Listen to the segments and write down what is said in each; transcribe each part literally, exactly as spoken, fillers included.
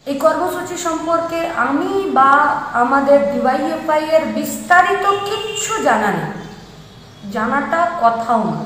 এই কর্মসূচি সম্পর্কে আমি বা আমাদের ডিওয়াইএফআই এর বিস্তারিত কিচ্ছু জানা নেই, জানাটা কথাও না।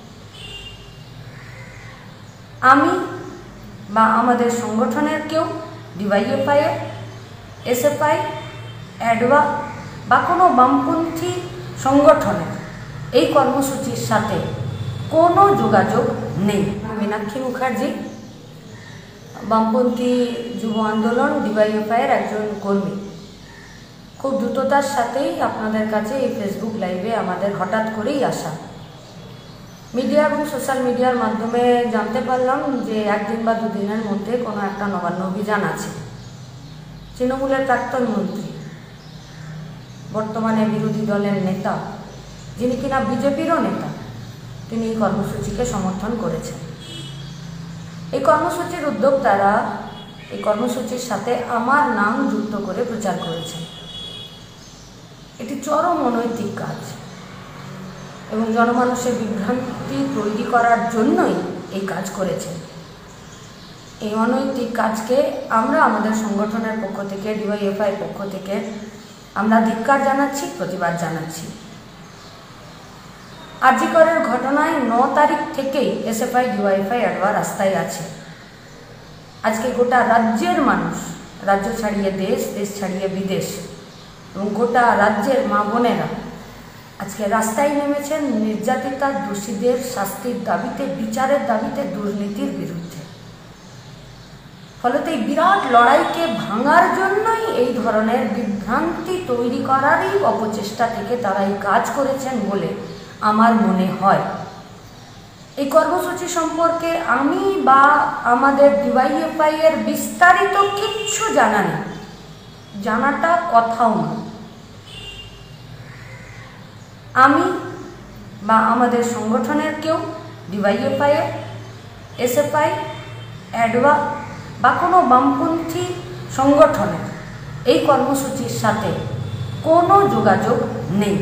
আমি বা আমাদের সংগঠনের কেউ ডিওয়াইএফআই এর, এসএফআই, অ্যাডওয়া বা কোনো বামপন্থী সংগঠনের এই কর্মসূচির সাথে কোনো যোগাযোগ নেই। মীনাক্ষী মুখার্জি, বামপন্থী যুব আন্দোলন ডিওয়াইএফআই এর একজন কর্মী। খুব দ্রুততার সাথেই আপনাদের কাছে এই ফেসবুক লাইভে আমাদের হঠাৎ করেই আসা। মিডিয়া এবং সোশ্যাল মিডিয়ার মাধ্যমে জানতে পারলাম যে একদিন বা দুদিনের মধ্যে কোনো একটা নবান্ন অভিযান আছে। তৃণমূলের প্রাক্তন মন্ত্রী, বর্তমানে বিরোধী দলের নেতা, যিনি কিনা বিজেপিরও নেতা, তিনি এই কর্মসূচিকে সমর্থন করেছেন। এই কর্মসূচির উদ্যোক্তারা এই কর্মসূচির সাথে আমার নাম যুক্ত করে প্রচার করেছেন। এটি চরম অনৈতিক কাজ এবং জনমানুষের বিভ্রান্তি তৈরি করার জন্যই এই কাজ করেছেন। এই অনৈতিক কাজকে আমরা আমাদের সংগঠনের পক্ষ থেকে, ডিওয়াইএফআই এর পক্ষ থেকে আমরা ধিক্কার জানাচ্ছি, প্রতিবাদ জানাচ্ছি। আর জি করের ঘটনায় ন তারিখ থেকেই এসএফআই, ডিওয়াইএফআই, অ্যাডওয়া রাস্তায় আছে। আজকে গোটা রাজ্যের মানুষ, রাজ্য ছাড়িয়ে দেশ, দেশ ছাড়িয়ে বিদেশ এবং গোটা রাজ্যের মা বোনেরা আজকে রাস্তায় নেমেছেন নির্যাতিতা দোষীদের শাস্তির দাবিতে, বিচারের দাবিতে, দুর্নীতির বিরুদ্ধে। ফলত এই বিরাট লড়াইকে ভাঙার জন্যই এই ধরনের বিভ্রান্তি তৈরি করারই অপচেষ্টা থেকে তারা এই কাজ করেছেন বলে আমার মনে হয়। এই কর্মসূচি সম্পর্কে আমি বা আমাদের ডিওয়াইএফআই এর বিস্তারিত কিচ্ছু জানা নেই, জানাটা কথাও না। আমি বা আমাদের সংগঠনের কেউ ডিওয়াইএফআই এর, এসএফআই, অ্যাডওয়া বা কোনো বামপন্থী সংগঠনের এই কর্মসূচির সাথে কোনো যোগাযোগ নেই।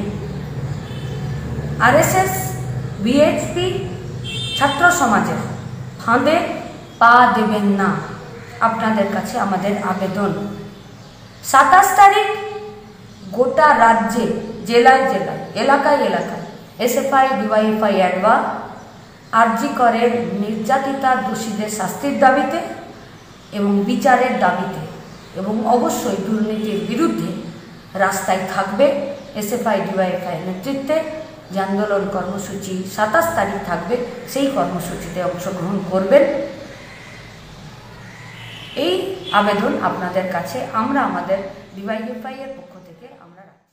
আরএসএস, বিএইচপি, ছাত্র সমাজের ফাঁদে পা দেবেন না, আপনাদের কাছে আমাদের আবেদন। সাতাশ তারিখ গোটা রাজ্যে, জেলায় জেলায়, এলাকায় এলাকায় এসএফআই, ডিওয়াইএফআই, অ্যাডওয়া আর জি করের নির্যাতিতা দোষীদের শাস্তির দাবিতে এবং বিচারের দাবিতে এবং অবশ্যই দুর্নীতির বিরুদ্ধে রাস্তায় থাকবে। এসএফআই, ডিওয়াইএফআই নেতৃত্বে যে আন্দোলন কর্মসূচি সাতাশ তারিখ থাকবে, সেই কর্মসূচিতে অংশগ্রহণ করবেন। এই আবেদন আপনাদের কাছে আমরা আমাদের ডিওয়াইএফআই এর পক্ষ থেকে আমরা রাখছি।